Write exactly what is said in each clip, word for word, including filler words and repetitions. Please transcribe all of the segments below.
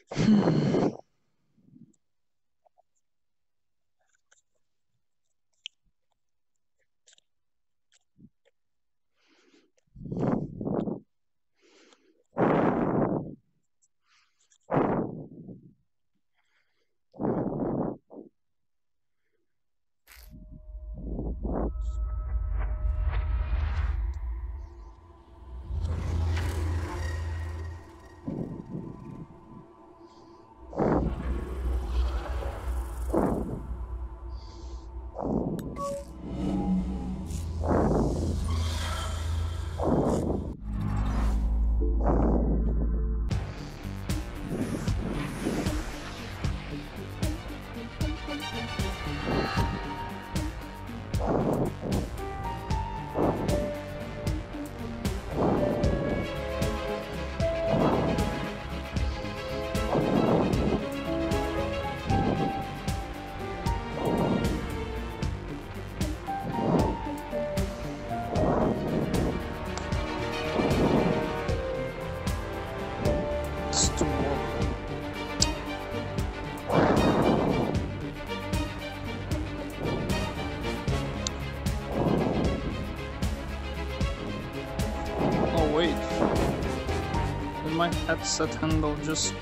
My headset handle just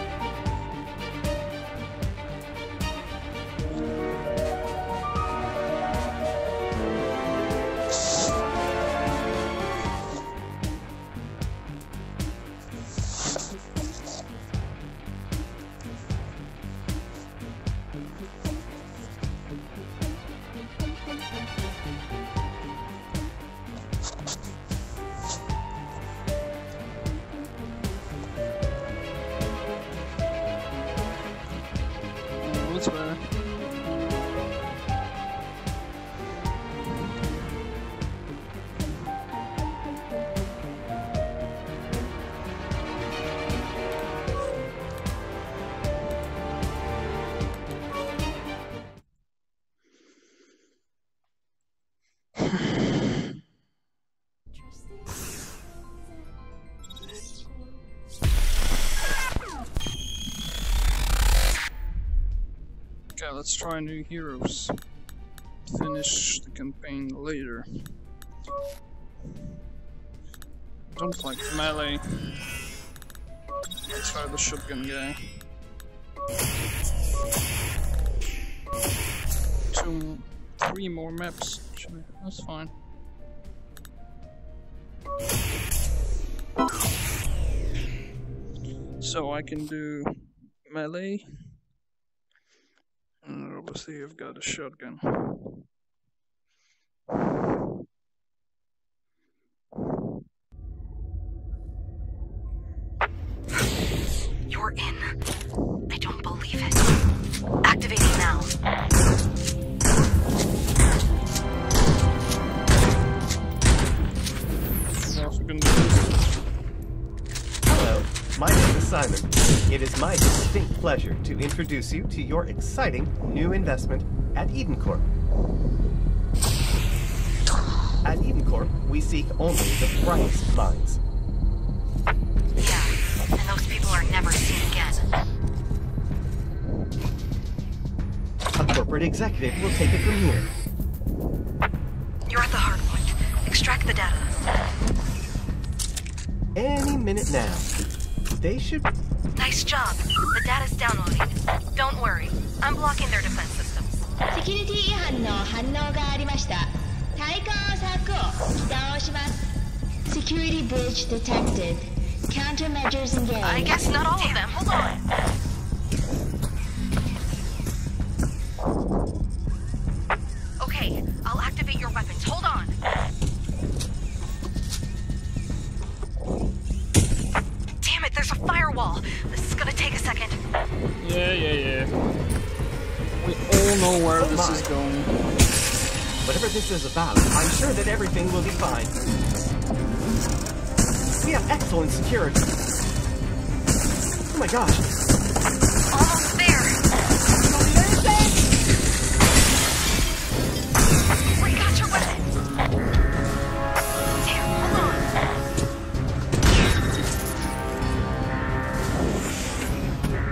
okay, let's try new heroes. Finish the campaign later. Don't like melee. Let's try the shotgun guy. Two, three more maps, actually. That's fine. So I can do melee. And obviously I've got a shotgun. You're in. I don't believe it. Activating now. Hello, my name is Simon. It is my distinct pleasure to introduce you to your exciting new investment at Eden Corp. At Eden Corp, we seek only the brightest minds. Yeah, and those people are never seen again. A corporate executive will take it from here. You're at the hard point. Extract the data. Any minute now. They should... Nice job. The data's downloading. Don't worry. I'm blocking their defense systems. Security 違反の反応がありました。対抗策を起動します。Security breach detected. Countermeasures engaged. I guess not all of them. Hold on. Okay, I'll activate your weapons. Hold on. Damn it, there's a firewall. This is gonna take a second. Yeah, yeah, yeah. We all know where oh this my. is going. Whatever this is about, I'm sure that everything will be fine. We have excellent security. Oh my gosh. Almost there. We got your weapon. Damn, hold on.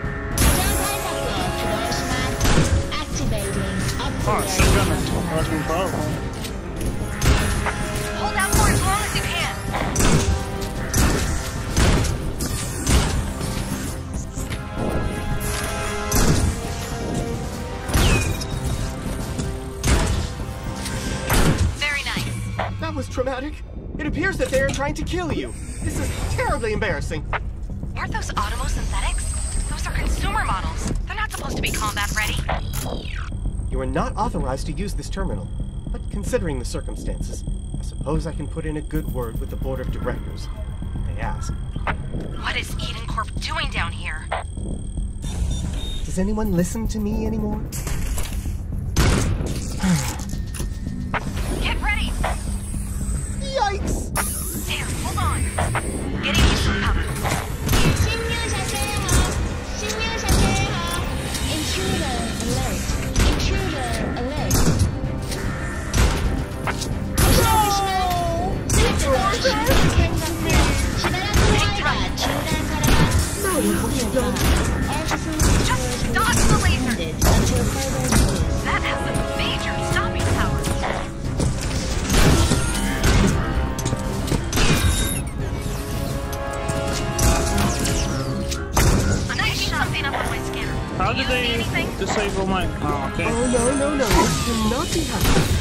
appears that they are trying to kill you. This is terribly embarrassing. Aren't those automo-synthetics? Those are consumer models. They're not supposed to be combat ready. You are not authorized to use this terminal. But considering the circumstances, I suppose I can put in a good word with the board of directors. If they ask. What is Eden Corp doing down here? Does anyone listen to me anymore? Get ready! Yikes! There, hold on. Getting you some cover. Intruder alert. Intruder alert. Just dodge the laser! That has a major stopping power. I'm picking something up on my scanner. How Do did you they see anything? disable my... Oh, okay. Oh, no, no, no. This cannot be happening.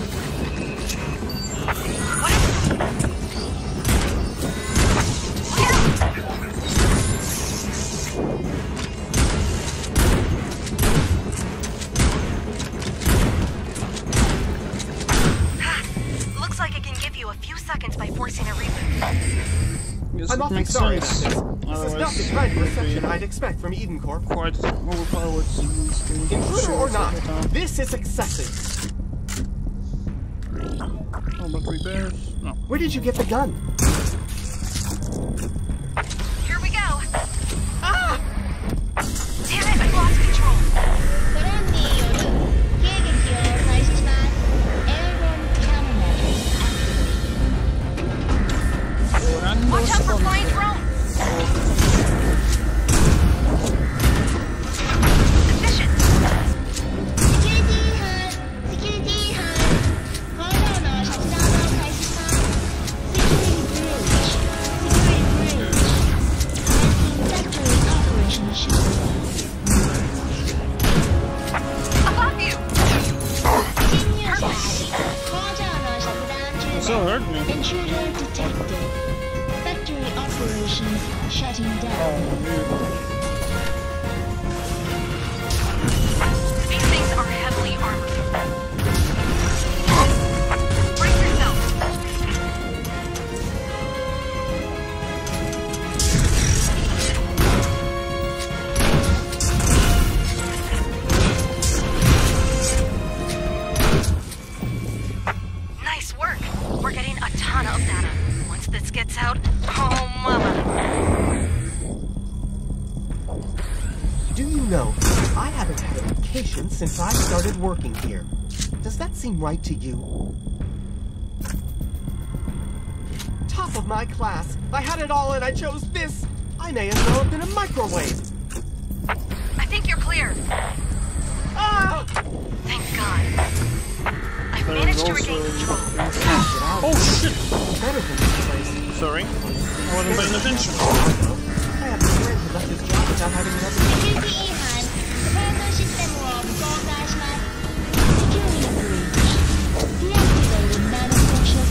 What is... Look out! Looks like it can give you a few seconds by forcing a reboot. Yes, I'm it awfully makes sorry about sense. this. This is not the Otherwise, kind of it would reception be I'd expect from Eden Corp. quite overpowered to use the Intruder shields or not, every time. this is excessive. Oh, but repairs? No. Where did you get the gun? Here we go. Ah! Damn it, I lost control. ドローンによる迎撃を開始します。Airborne countermeasures activated. Watch out for flying drones. Efficient. Security 違反、Security 違反。工場のシャットダウンを開始します。Security breach. Security breach. Factory operation shut. Above you. 侵入者あり。工場のシャットダウン中 It still hurt me. Intruder detected. Factory operations shutting down. Oh, dude. These things are heavily armored. Brace yourself. Nice work. We're getting a ton of data. Once this gets out, oh mama. Do you know, I haven't had a vacation since I started working here. Does that seem right to you? Top of my class. I had it all and I chose this. I may as well have been a microwave. I think you're clear. Ah! Thank God. I've managed to regain control. Get out. Oh, shit! Better than this place. Sorry. I wasn't paying attention. I have a friend who left his job without having another. Security 違反。スタートシステムを公開します。Security breach. Deactivated non-essential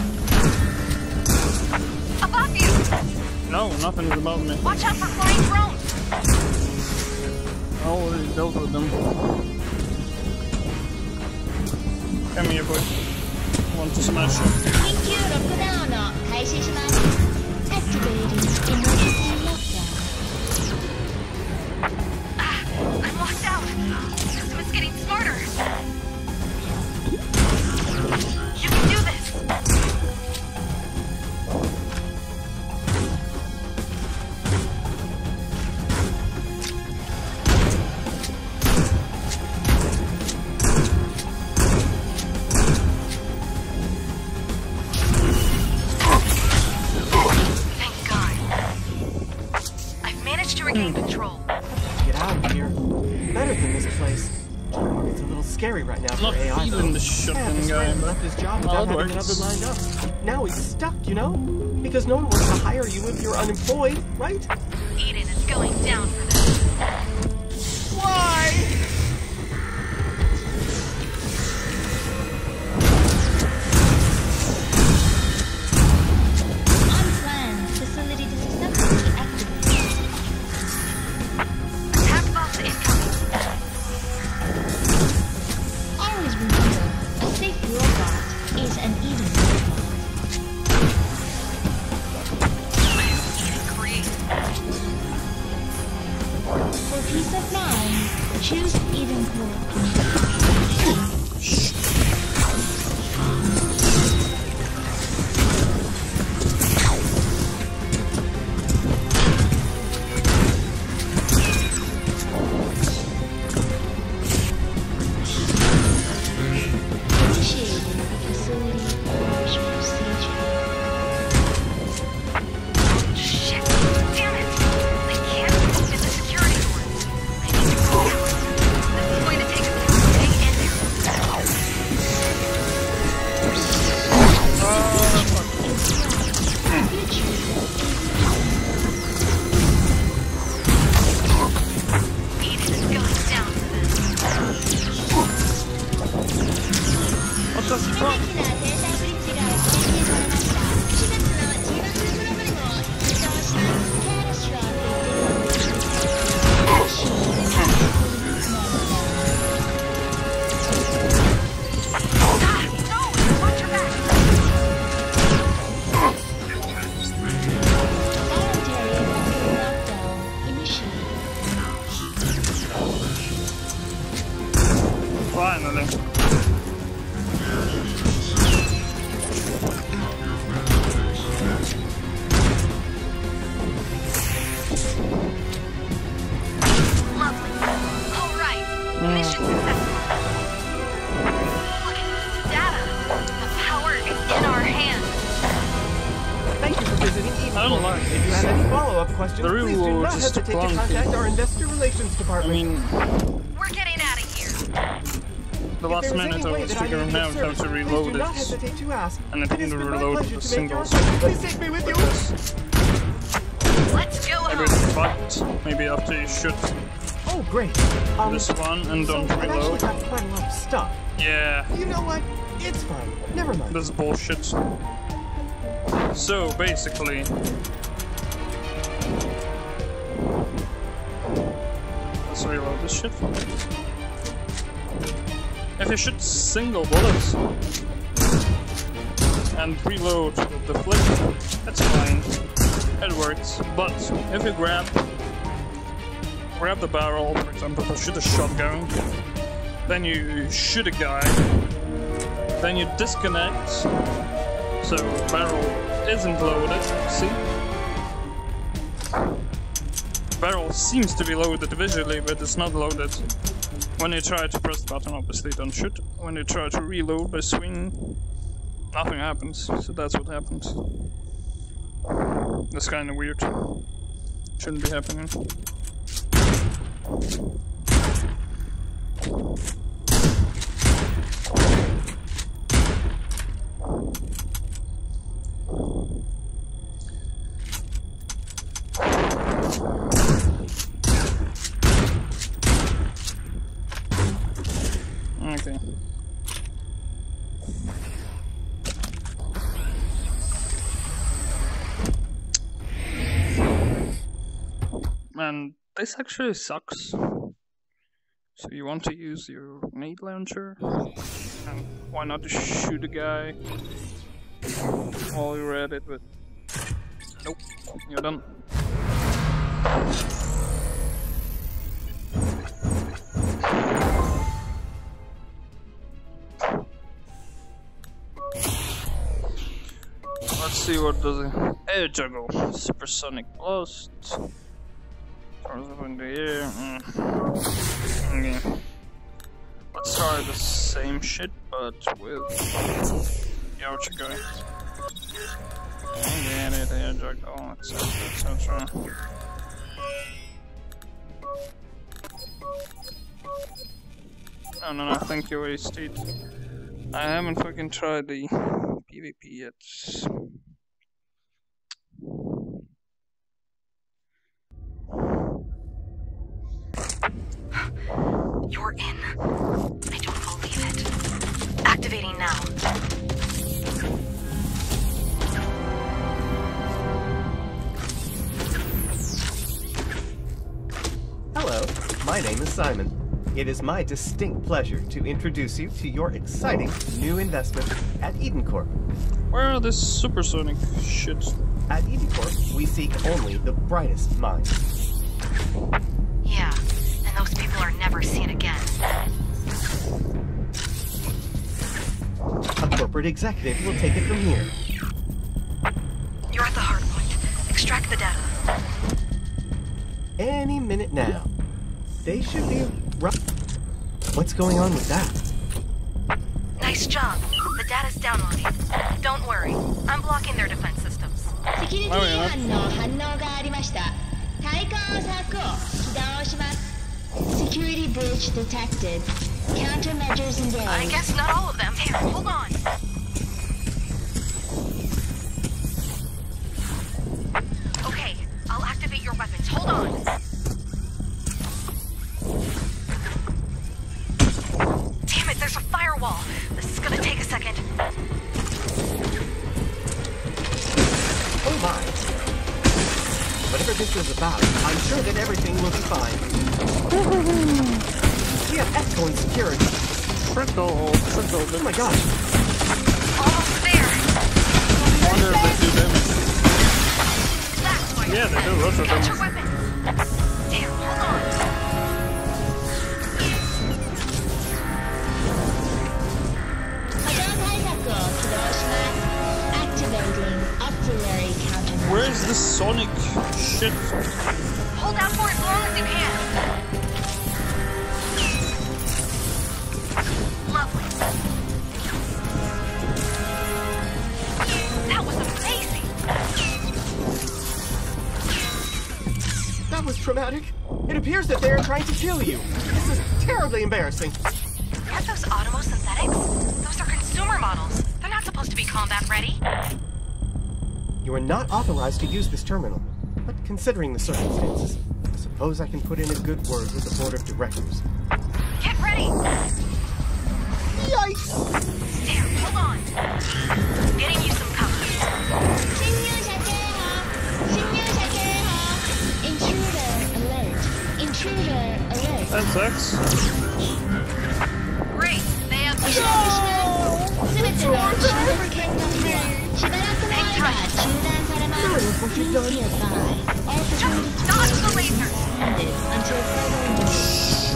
systems. Above you! No, nothing is above me. Watch out for flying drones! I already dealt with them. Come here, boy. Want to smash you. 緊急ロックダウンを開始します。Activating emergency lockdown. Ah, I'm locked out. System is getting smarter. You can do this. Thank God. I've managed to regain control. Get out of here. Better than this place. It's a little scary right now for Not A I. feeling the I have shotgun this guy, friend but left his job well, without it having works. another lined up. Now he's stuck, you know? Because no one wants to hire you if you're unemployed, right? Eden is going down for this. Why? Shit! Damn it! They can't open the security doors. I need to go. This is going to take us to stay in there. Need to go down for this. What the 致命 fuck? 的センターブリッジが再建されました。しがつのジーバスプログラムを実装します。キャラシュラー No! Watch your back! Voluntary factory lockdown initiated. Finally. Lovely. All right. Mission successful. Look at this data. The power is in our hands. Thank you for visiting I Eden. don't like If you have any follow-up questions, The please do reward not is hesitate to clunky. contact our investor relations I department. mean, We're getting out of here. the If last there is minute any I way was that I figuring can be of out how service, to please reload do not it. hesitate to ask. And it It has didn't been my reload pleasure the to make your singles. acquaintance. Please take me with you. Let's go Maybe home. it's fucked. Maybe after you shoot Oh, great. Um, this one and so don't I've actually reload. got quite a lot of stuff. Yeah, You know what? It's fine. Never mind. this is bullshit. So basically, let's reload this shit. If you shoot single bullets and reload with the flick, that's fine. It works. But if you grab grab the barrel, for example, to shoot a shotgun, then you shoot a guy, then you disconnect, so barrel isn't loaded, see? Barrel seems to be loaded visually, but it's not loaded. When you try to press the button, obviously don't shoot. When you try to reload by swinging, nothing happens, so that's what happens. That's kinda weird. Shouldn't be happening. Okay. And this actually sucks. So you want to use your grenade launcher? And why not just shoot a guy while you're at it, but nope, you're done. Let's see what does it. Air juggle, supersonic blast. Turns up in the air. Mm. Okay. Let's try the same shit, but with Yaocha guy. Get it, air juggle, et cetera, et cetera. No, no, no, thank you, wasted. I haven't fucking tried the PvP yet. You're in. I don't believe it. Activating now. Hello, my name is Simon. It is my distinct pleasure to introduce you to your exciting new investment at Eden Corp. Where are this supersonic shit? At Eden Corp, we seek only the brightest minds. Yeah, and those people people are never seen again. A corporate executive will take it from here. You're at the hard point. Extract the data. Any minute now. They should be right. What's going on with that? Nice job. The data's downloading. Don't worry. I'm blocking their defense systems. セキュリティ違反の反応がありました。対抗策を起動します。Security breach detected. Countermeasures engaged. I guess not all of them. Here, hold on. Okay, I'll activate your weapons. Hold on. Damn it, there's a firewall. This is gonna take a second. Oh my. Whatever this is about, I'm sure that everything will be fine. We have excellent security. Trickle, trickle. Oh my gosh. Almost there. Wonder if they do damage. That's why Yeah, they do lots of Got your damage. weapon. Damn, hold on. Activating auxiliary countermeasures. Where's the Sonic shit? Hold out for as long as you can. Lovely. That was amazing. That was traumatic. It appears that they are trying to kill you. This is terribly embarrassing. Aren't those automo-synthetics? Those are consumer models. They're not supposed to be combat ready. You are not authorized to use this terminal. But considering the circumstances, I suppose I can put in a good word with the board of directors. Get ready. Yikes! There, hold on. Getting you some cover. 侵入者警報侵入者警報 Intruder alert Intruder alert That sucks. Great. They have お知らせしますすべての中国圏の飛行はしばらくの間中断されます Please be advised all Just security dodge the laser. suspended until further notice.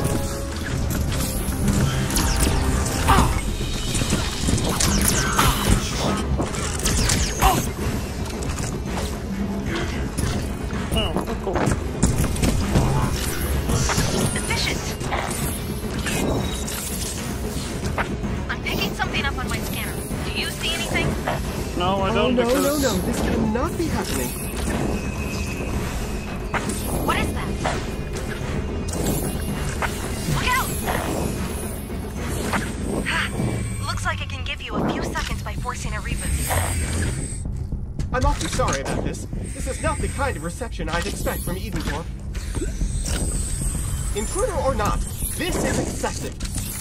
Oh, cool. Efficient. I'm picking something up on my scanner. Do you see anything? No, I Oh don't no, because... no, no, this cannot be happening. What is that? Look out! Looks like it can give you a few seconds by forcing a reboot. I'm awfully sorry about this. This is not the kind of reception I'd expect from Edencorp. Intruder or not, this is excessive.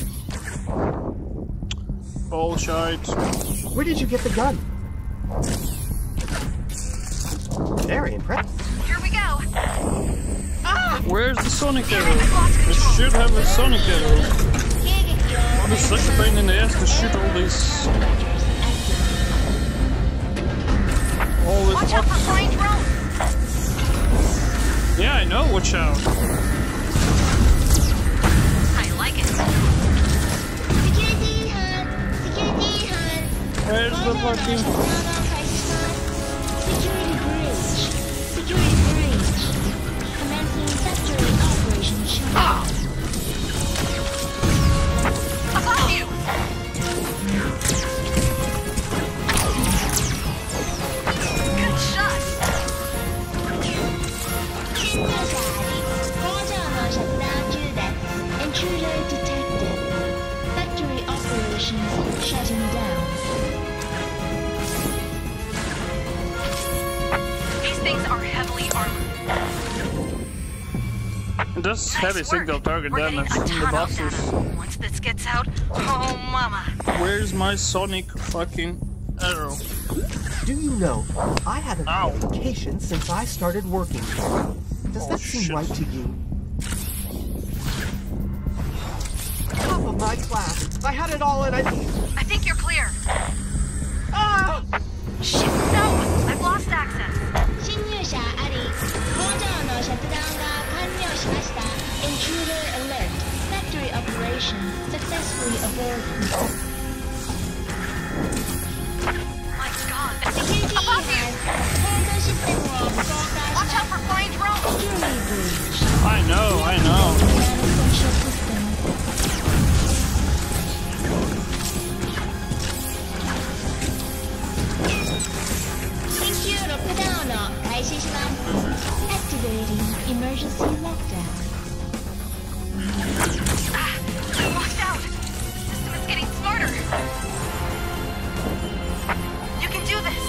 Bullshit. Where did you get the gun? Very impressive. Here we go. Where's the Sonic Damn arrow? it, I've lost It control. should have a Sonic arrow. What a such a pain in the ass to shoot all these... All this... Watch out for flying drones. Yeah, I know, watch out. I like it. Security HUD Security HUD Where's the fucking... Security breach Security breach Commencing factory operation shutdown. Above you. Good shot. 侵入者あり工場のシャッター中です Intruder detected Factory operations shutting down. These things are heavily armored. It does Nice heavy work. single target We're getting damage a from the ton of bosses. data. Once this gets out, oh mama. Where's my Sonic fucking arrow? Do you know, I haven't Ow. had vacation since I started working here. Does Oh, that seem shit. right to you? Top of my class! I had it all and I... I think you're clear. Ah! Shit, no! I've lost access. 侵入者あり工場のシャットダウンが完了しました Intruder alert mission successfully aborted. My God. Security Above you! has cargo system one broadcast Watch out for flying drones! security breach. I know, I know. Non-essential system. Secure lockdown. 開始します Activating emergency lockdown. Ah, I locked out! System is getting smarter! You can do this!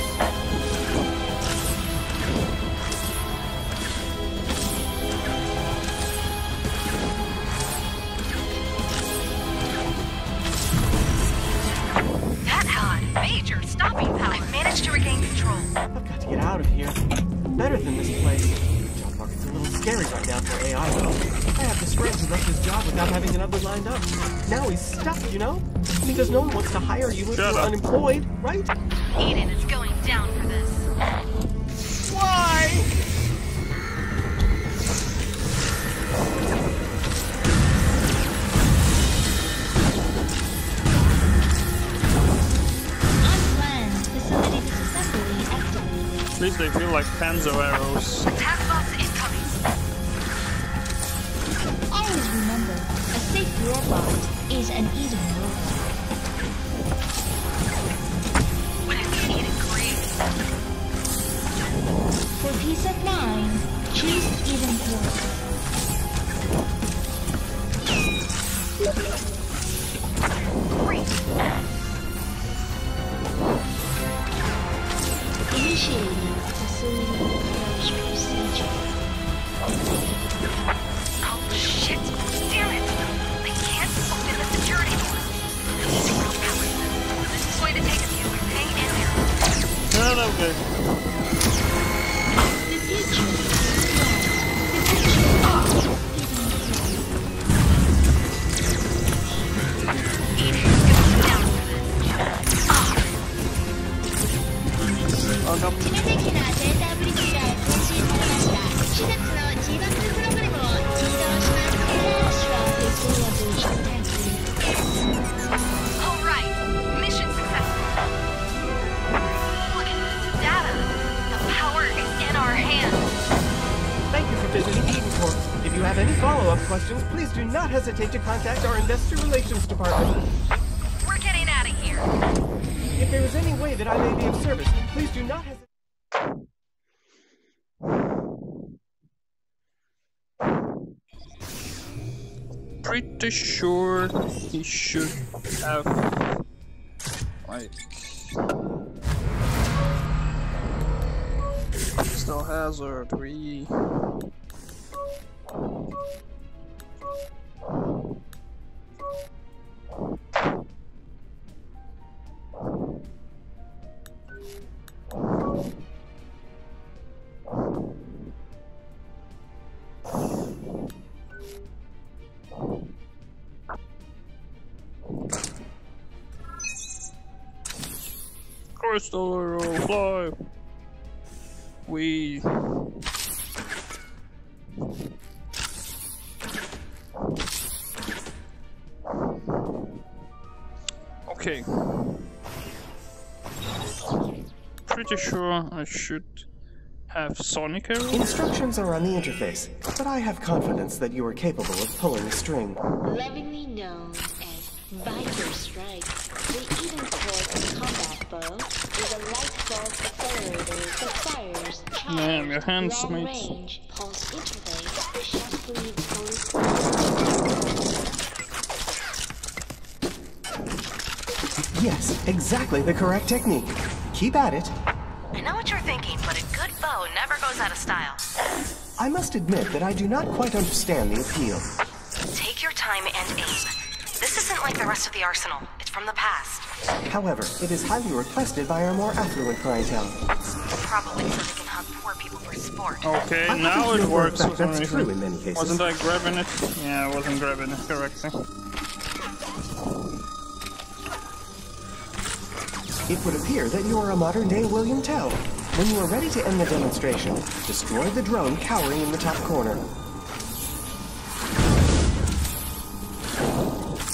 That had major stopping power. I managed to regain control. I've got to get out of here. Better than this place. The job market's a little scary right now for A I, though. I have this friend who left his job without having another lined up. Now he's stuck, you know? Because no one wants to hire you if Shut you're up. unemployed, right? Eden is going down for this. Why? Unplanned facility disassembly activated. At least they feel like panzer arrows. Attack bots incoming. Always remember, a safe robot is an Eden robot. What is Eden created? For peace of mind, choose Eden Port. Great. Initiating facility purge procedure. Oh shit! Damn it! I can't open the security door. I need to real power. This is going to take a few. Hang in there. Yeah, okay. The future is bright. The future is Eden is going down for this. Ah, Oh, no. 致命的なセンターブリッジが更新されました。施設の自爆プログラムを起動します。Extra facility activated. alright. Mission successful. Look at this data. The power is in our hands. Thank you for visiting Edenport. If you have any follow-up questions, please do not hesitate to contact our Investor Relations Department. We're getting out of here. If there is any way that I may be of service, please do not hesitate. Pretty sure he should have like still hazard three. Crystal arrow, fly. We. Okay. Pretty sure I should have Sonic arrow. Instructions are on the interface, but I have confidence that you are capable of pulling a string. Lovingly known as Viper Strike, the Eden Port combat bow is a light bolt accelerator that fires charged Man, your hands, long mate. range pulse interface successfully deployed. Yes, exactly the correct technique. Keep at it. I know what you're thinking, but a good bow never goes out of style. I must admit that I do not quite understand the appeal. Take your time and aim. This isn't like the rest of the arsenal. It's from the past. However, it is highly requested by our more affluent clientele. Probably so they can hunt poor people for sport. Okay, I now happen to it know for a works for fact some that's reason. true in many cases. Wasn't I grabbing it? Yeah, I wasn't grabbing it correctly. It would appear that you are a modern-day William Tell. When you are ready to end the demonstration, destroy the drone cowering in the top corner.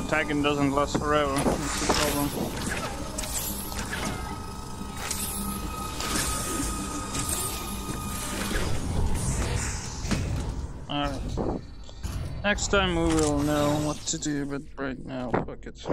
tagging doesn't last forever. That's the problem. Alright. Next time we will know what to do, but right now, fuck it.